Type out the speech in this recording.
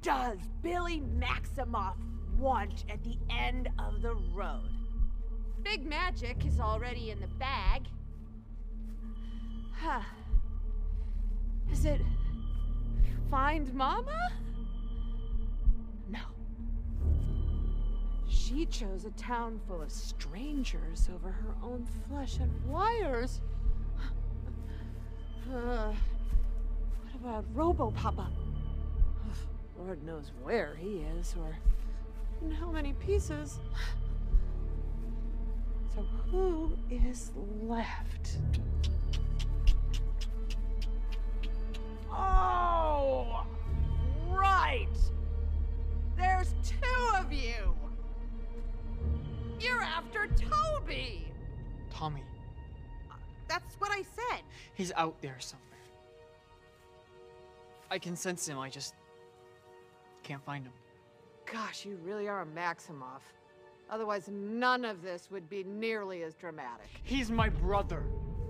does Billy Maximoff want at the end of the road? Big magic is already in the bag. Huh. Is it find Mama? No. She chose a town full of strangers over her own flesh and wires. What about Robo-Papa? Lord knows where he is, or in how many pieces. So who is left? Oh! Right! There's two of you! You're after Toby! Tommy. That's what I said. He's out there somewhere. I can sense him, I just can't find him. Gosh, you really are a Maximoff. Otherwise, none of this would be nearly as dramatic. He's my brother.